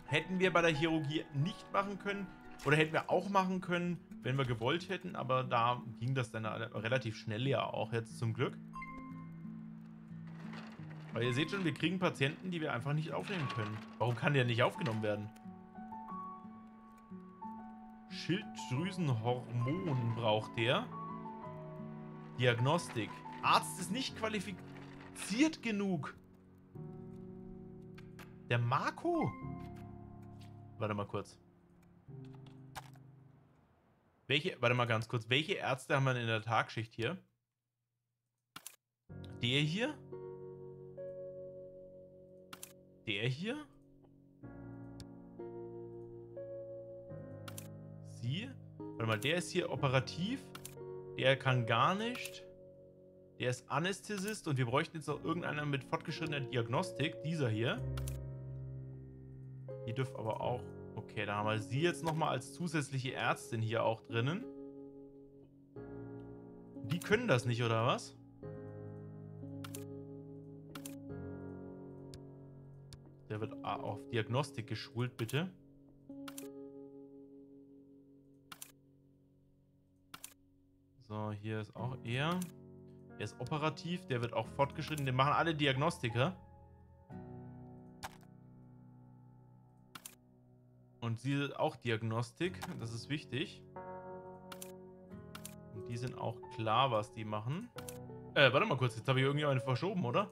Hätten wir bei der Chirurgie nicht machen können. Oder hätten wir auch machen können, wenn wir gewollt hätten. Aber da ging das dann relativ schnell ja auch jetzt zum Glück. Weil ihr seht schon, wir kriegen Patienten, die wir einfach nicht aufnehmen können. Warum kann der nicht aufgenommen werden? Schilddrüsenhormon braucht der. Diagnostik. Arzt ist nicht qualifiziert genug. Der Marco? Warte mal kurz. Warte mal ganz kurz. Welche Ärzte haben wir in der Tagschicht hier? Der hier? Der hier? Sie? Warte mal, der ist hier operativ. Der kann gar nicht. Der ist Anästhesist und wir bräuchten jetzt noch irgendeiner mit fortgeschrittener Diagnostik. Dieser hier. Die dürfen aber auch... Okay, da haben wir sie jetzt nochmal als zusätzliche Ärztin hier auch drinnen. Die können das nicht, oder was? Der wird auf Diagnostik geschult, bitte. So, hier ist auch er. Er ist operativ, der wird auch fortgeschritten. Den machen alle Diagnostiker. Und sie sind auch Diagnostik, das ist wichtig. Und die sind auch klar, was die machen. Warte mal kurz, jetzt habe ich irgendjemanden verschoben, oder?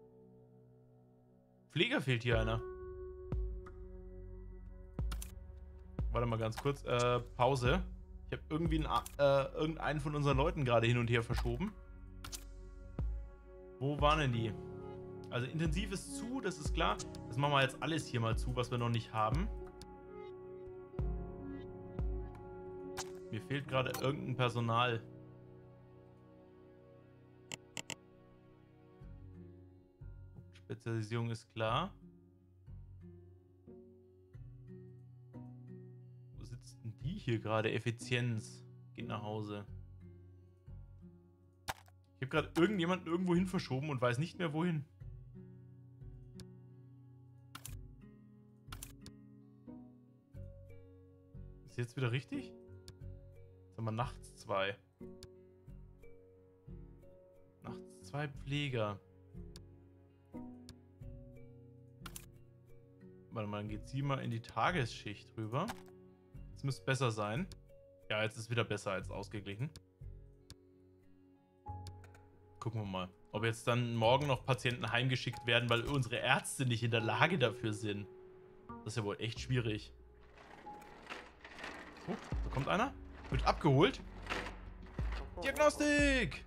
Pfleger fehlt hier einer. Warte mal ganz kurz, Pause. Ich habe irgendwie irgendeinen von unseren Leuten gerade hin und her verschoben. Wo waren denn die? Also intensiv ist zu, das ist klar. Das machen wir jetzt alles hier mal zu, was wir noch nicht haben. Mir fehlt gerade irgendein Personal. Spezialisierung ist klar. Wo sitzt denn die hier gerade? Effizienz. Geht nach Hause. Ich habe gerade irgendjemanden irgendwo hin verschoben und weiß nicht mehr wohin. Ist jetzt wieder richtig? Jetzt haben wir nachts 2. Nachts 2 Pfleger. Warte mal, dann geht sie mal in die Tagesschicht rüber. Jetzt müsste es besser sein. Ja, jetzt ist wieder besser als ausgeglichen. Gucken wir mal, ob jetzt dann morgen noch Patienten heimgeschickt werden, weil unsere Ärzte nicht in der Lage dafür sind. Das ist ja wohl echt schwierig. Oh, da kommt einer. Wird abgeholt. Diagnostik!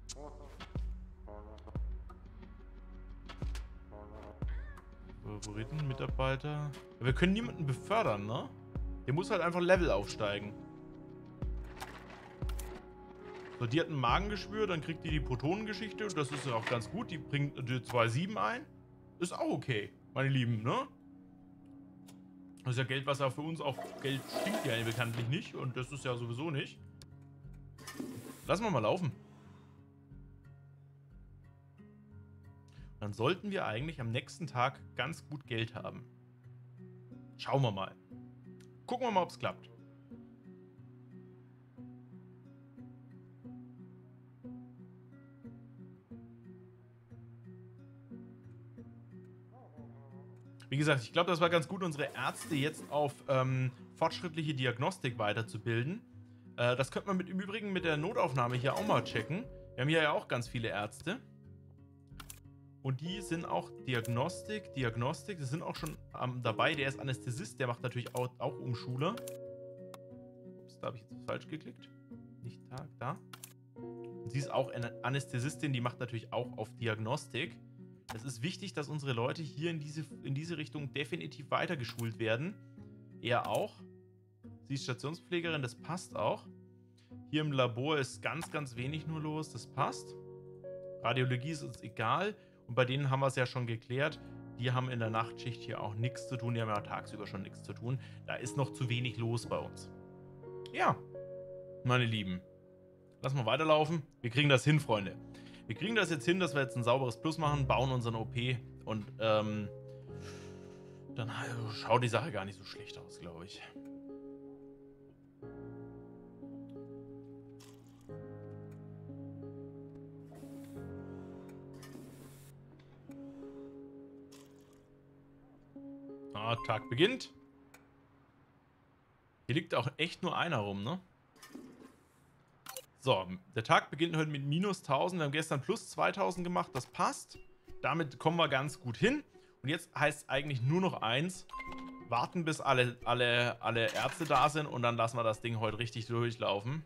Favoriten, Mitarbeiter. Ja, wir können niemanden befördern, ne? Der muss halt einfach Level aufsteigen. So, die hat ein Magengeschwür, dann kriegt die Protonengeschichte und das ist ja auch ganz gut. Die bringt 2,7 ein. Ist auch okay, meine Lieben, ne? Das ist ja Geld, was ja für uns auch... Geld stinkt ja bekanntlich nicht und das ist ja sowieso nicht. Lassen wir mal laufen. Dann sollten wir eigentlich am nächsten Tag ganz gut Geld haben. Schauen wir mal. Gucken wir mal, ob es klappt. Wie gesagt, ich glaube, das war ganz gut, unsere Ärzte jetzt auf fortschrittliche Diagnostik weiterzubilden. Das könnte man im Übrigen mit der Notaufnahme hier auch mal checken. Wir haben hier ja auch ganz viele Ärzte. Und die sind auch Diagnostik. Das sind auch schon dabei. Der ist Anästhesist, der macht natürlich auch Umschuler. Ups, da habe ich jetzt falsch geklickt. Nicht da. Und sie ist auch eine Anästhesistin, die macht natürlich auch auf Diagnostik. Es ist wichtig, dass unsere Leute hier in diese Richtung definitiv weitergeschult werden. Er auch. Sie ist Stationspflegerin, das passt auch. Hier im Labor ist ganz, ganz wenig nur los, das passt. Radiologie ist uns egal. Und bei denen haben wir es ja schon geklärt. Die haben in der Nachtschicht hier auch nichts zu tun. Die haben ja tagsüber schon nichts zu tun. Da ist noch zu wenig los bei uns. Ja, meine Lieben. Lass mal weiterlaufen. Wir kriegen das hin, Freunde. Wir kriegen das jetzt hin, dass wir jetzt ein sauberes Plus machen, bauen unseren OP und Dann schaut die Sache gar nicht so schlecht aus, glaube ich. Ah, Tag beginnt. Hier liegt auch echt nur einer rum, ne? So, der Tag beginnt heute mit minus 1000. Wir haben gestern plus 2000 gemacht. Das passt. Damit kommen wir ganz gut hin. Und jetzt heißt es eigentlich nur noch eins. Warten, bis alle Ärzte da sind. Und dann lassen wir das Ding heute richtig durchlaufen.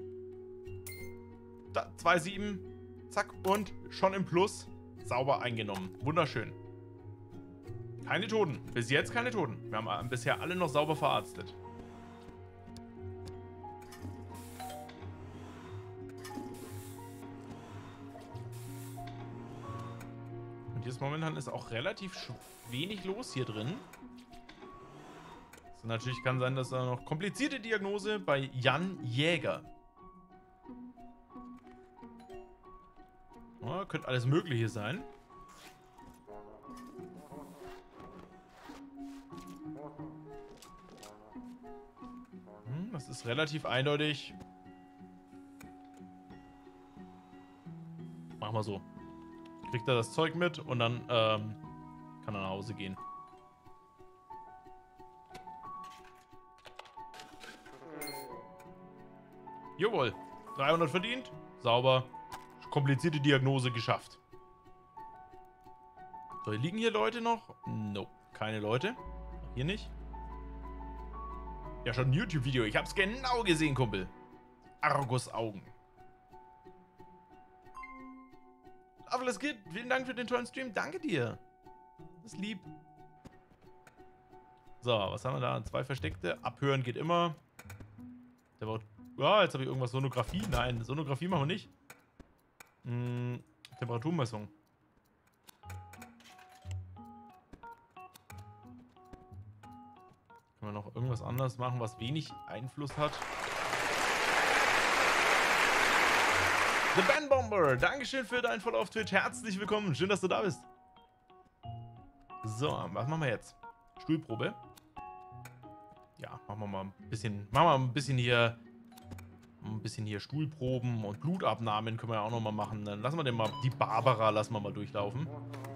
2,7. Zack. Und schon im Plus. Sauber eingenommen. Wunderschön. Keine Toten. Bis jetzt keine Toten. Wir haben bisher alle noch sauber verarztet. Und jetzt momentan ist auch relativ wenig los hier drin. So, natürlich kann sein, dass da noch komplizierte Diagnose bei Jan Jäger. Ja, könnte alles Mögliche sein. Das ist relativ eindeutig. Machen wir so. Kriegt er das Zeug mit und dann kann er nach Hause gehen. Jawohl. 300 verdient. Sauber. Komplizierte Diagnose geschafft. So, liegen hier Leute noch? Nope. Keine Leute. Hier nicht. Ja, schon ein YouTube-Video. Ich hab's genau gesehen, Kumpel. Argus Augen. Alles geht. Vielen Dank für den tollen Stream. Danke dir. Das ist lieb. So, was haben wir da? 2 Versteckte. Abhören geht immer. Der war... Ja, jetzt habe ich irgendwas. Sonographie? Nein, Sonographie machen wir nicht. Temperaturmessung. Können wir noch irgendwas anderes machen, was wenig Einfluss hat? The Ben Bomber, Dankeschön für deinen Follow auf Twitch. Herzlich willkommen. Schön, dass du da bist. So, was machen wir jetzt? Stuhlprobe. Ja, machen wir mal ein bisschen hier Stuhlproben und Blutabnahmen können wir ja auch noch mal machen. Dann lassen wir den mal, die Barbara lassen wir mal durchlaufen.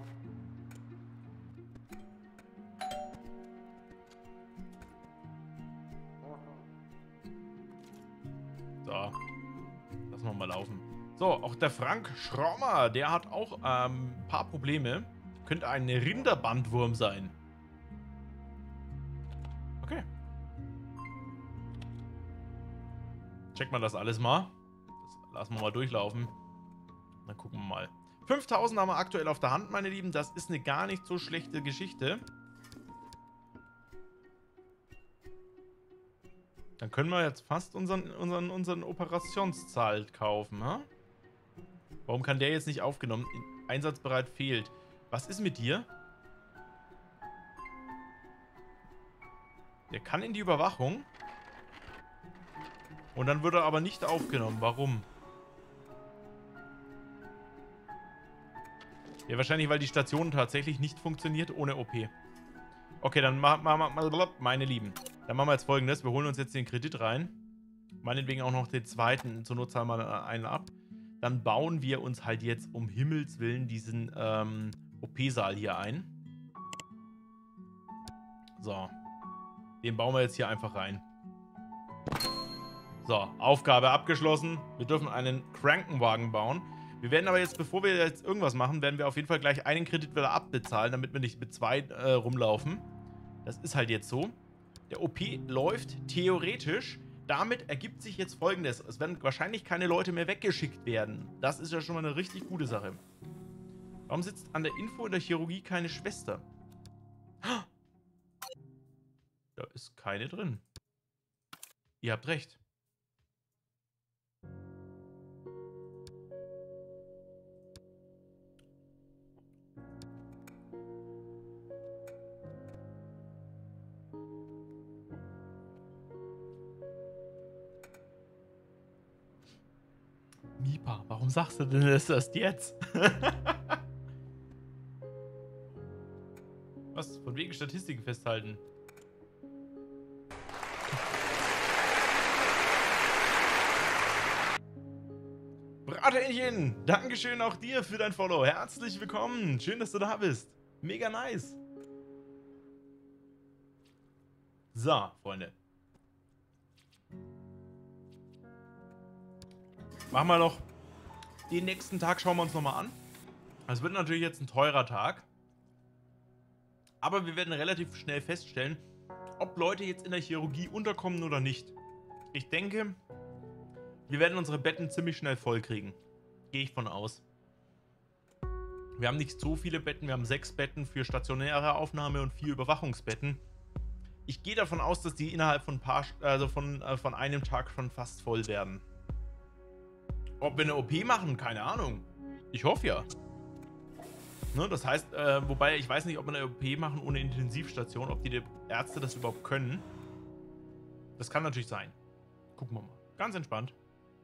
So, lassen wir mal laufen. So, auch der Frank Schrommer, der hat auch ein paar Probleme. Könnte ein Rinderbandwurm sein. Okay. Checken wir das alles mal. Das lassen wir mal durchlaufen. Dann gucken wir mal. 5000 haben wir aktuell auf der Hand, meine Lieben. Das ist eine gar nicht so schlechte Geschichte. Dann können wir jetzt fast unseren Operationssaal kaufen, ha? Warum kann der jetzt nicht aufgenommen? Einsatzbereit fehlt. Was ist mit dir? Der kann in die Überwachung. Und dann wird er aber nicht aufgenommen. Warum? Ja, wahrscheinlich, weil die Station tatsächlich nicht funktioniert ohne OP. Okay, dann meine Lieben. Dann machen wir jetzt Folgendes. Wir holen uns jetzt den Kredit rein. Meinetwegen auch noch den zweiten. Zur Not zahlen wir einen ab. Dann bauen wir uns halt jetzt um Himmels Willen diesen OP-Saal hier ein. So. Den bauen wir jetzt hier einfach rein. So, Aufgabe abgeschlossen. Wir dürfen einen Krankenwagen bauen. Wir werden aber jetzt, bevor wir jetzt irgendwas machen, werden wir auf jeden Fall gleich einen Kredit wieder abbezahlen, damit wir nicht mit 2 rumlaufen. Das ist halt jetzt so. Der OP läuft theoretisch. Damit ergibt sich jetzt Folgendes. Es werden wahrscheinlich keine Leute mehr weggeschickt werden. Das ist ja schon mal eine richtig gute Sache. Warum sitzt an der Info in der Chirurgie keine Schwester? Da ist keine drin. Ihr habt recht. Mipa, warum sagst du denn das erst jetzt? Was? Von wegen Statistiken festhalten. Brathähnchen, Dankeschön auch dir für dein Follow. Herzlich willkommen. Schön, dass du da bist. Mega nice. So, Freunde. Machen wir noch den nächsten Tag, schauen wir uns nochmal an. Es wird natürlich jetzt ein teurer Tag. Aber wir werden relativ schnell feststellen, ob Leute jetzt in der Chirurgie unterkommen oder nicht. Ich denke, wir werden unsere Betten ziemlich schnell voll kriegen. Gehe ich von aus. Wir haben nicht so viele Betten, wir haben 6 Betten für stationäre Aufnahme und 4 Überwachungsbetten. Ich gehe davon aus, dass die innerhalb von von einem Tag schon fast voll werden. Ob wir eine OP machen, keine Ahnung. Ich hoffe ja. Ne, das heißt, wobei ich weiß nicht, ob wir eine OP machen ohne Intensivstation, ob die Ärzte das überhaupt können. Das kann natürlich sein. Gucken wir mal. Ganz entspannt.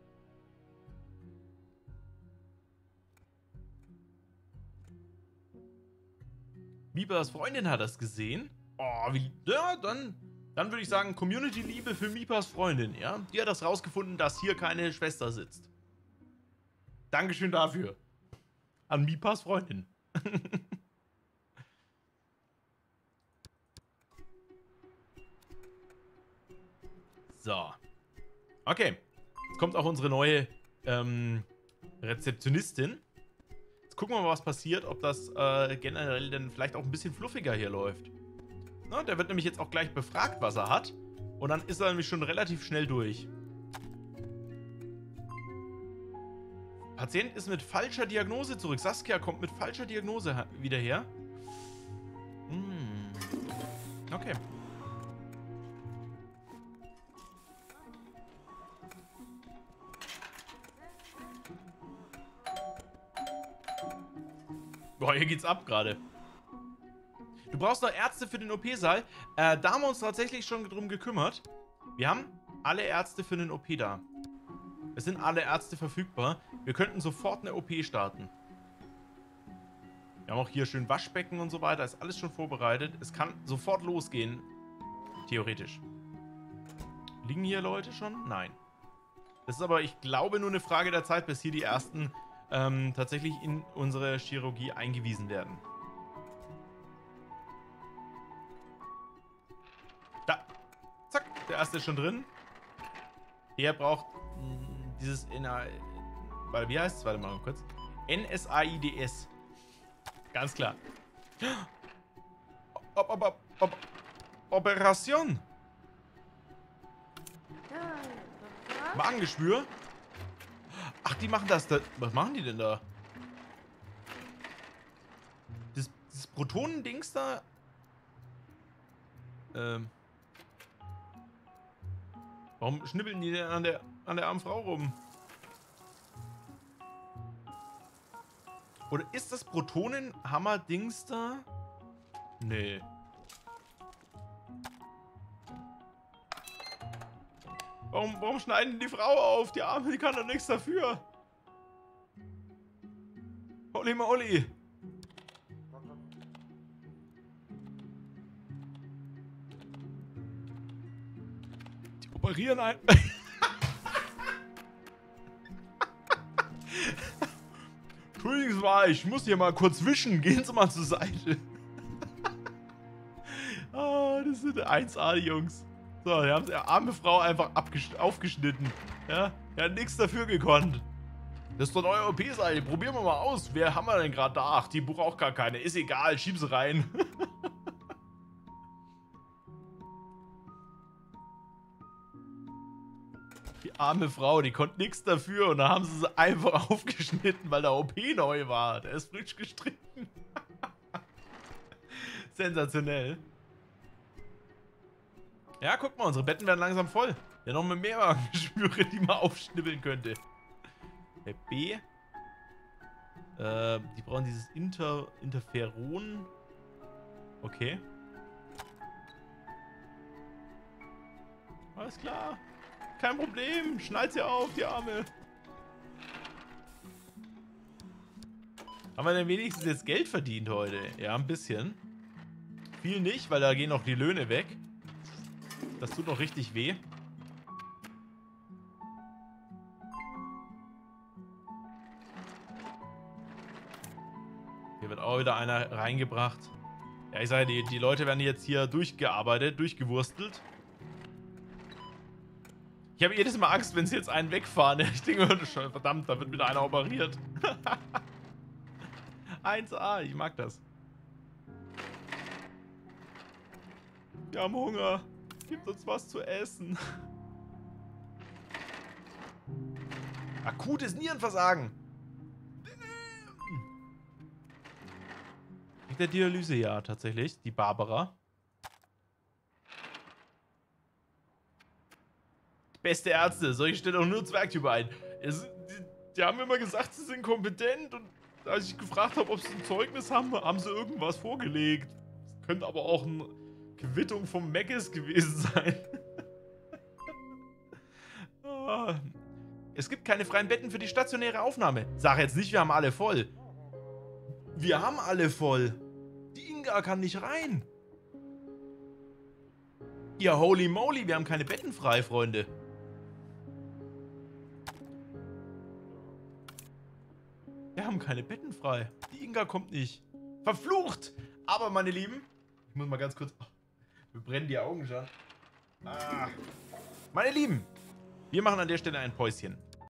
Mipas Freundin hat das gesehen. Oh, wie. Ja, dann würde ich sagen, Community-Liebe für Mipas Freundin, ja? Die hat das rausgefunden, dass hier keine Schwester sitzt. Dankeschön dafür. An Mipas Freundin. So. Okay. Jetzt kommt auch unsere neue Rezeptionistin. Jetzt gucken wir mal, was passiert, ob das generell dann vielleicht auch ein bisschen fluffiger hier läuft. Na, der wird nämlich jetzt auch gleich befragt, was er hat. Und dann ist er nämlich schon relativ schnell durch. Patient ist mit falscher Diagnose zurück. Saskia kommt mit falscher Diagnose wieder her. Okay. Boah, hier geht's ab gerade. Du brauchst noch Ärzte für den OP-Saal. Da haben wir uns tatsächlich schon drum gekümmert. Wir haben alle Ärzte für den OP da. Es sind alle Ärzte verfügbar. Wir könnten sofort eine OP starten. Wir haben auch hier schön Waschbecken und so weiter. Ist alles schon vorbereitet. Es kann sofort losgehen. Theoretisch. Liegen hier Leute schon? Nein. Das ist aber, ich glaube, nur eine Frage der Zeit, bis hier die ersten tatsächlich in unsere Chirurgie eingewiesen werden. Da. Zack. Der erste ist schon drin. Der braucht dieses wie heißt es? Warte mal kurz. NSAIDs. Ganz klar. Operation. Magengeschwür. Ach, die machen das da. Was machen die denn da? Das Protonendings da. Warum schnippeln die denn an der armen Frau rum? Oder ist das Protonenhammer-Dings da? Nee. Warum schneiden die Frau auf? Die Arme, die kann doch nichts dafür. Holy moly. Die operieren ein. Entschuldigen Sie mal, ich muss hier mal kurz wischen. Gehen Sie mal zur Seite. Oh, das sind 1A, die Jungs. So, die haben die arme Frau einfach aufgeschnitten. Ja, er hat nichts dafür gekonnt. Das ist doch neue OP-Seite. Probieren wir mal aus. Wer haben wir denn gerade da? Ach, die braucht gar keine. Ist egal, schieb sie rein. Die arme Frau, die konnte nichts dafür. Und da haben sie einfach aufgeschnitten, weil der OP neu war. Der ist frisch gestrichen. Sensationell. Ja, guck mal, unsere Betten werden langsam voll. Ja, noch mehr Magengeschwüre, die man aufschnippeln könnte. Der B. Die brauchen dieses Interferon. Okay. Alles klar. Kein Problem. Schnallt sie auf, die Arme. Haben wir denn wenigstens jetzt Geld verdient heute? Ja, ein bisschen. viel nicht, weil da gehen noch die Löhne weg. Das tut noch richtig weh. Hier wird auch wieder einer reingebracht. Ja, ich sage, die Leute werden jetzt hier durchgearbeitet, durchgewurstelt. Ich habe jedes Mal Angst, wenn sie jetzt einen wegfahren. Ich denke mir schon, verdammt, da wird wieder einer operiert. 1A, ich mag das. Wir haben Hunger. Gebt uns was zu essen. Akutes Nierenversagen. Mit der Dialyse, ja, tatsächlich. Die Barbara. Beste Ärzte. Solche stellen auch nur Zwergtypen ein. Die haben immer gesagt, sie sind kompetent. Und als ich gefragt habe, ob sie ein Zeugnis haben, haben sie irgendwas vorgelegt. Das könnte aber auch eine Quittung vom Meckes gewesen sein. Es gibt keine freien Betten für die stationäre Aufnahme. Sag jetzt nicht, wir haben alle voll. Wir haben alle voll. Die Inga kann nicht rein. Ja, holy moly, wir haben keine Betten frei, Freunde. Wir haben keine Betten frei. Die Inga kommt nicht. Verflucht! Aber, meine Lieben, ich muss mal ganz kurz... Wir brennen die Augen schon. Meine Lieben, wir machen an der Stelle ein Päuschen.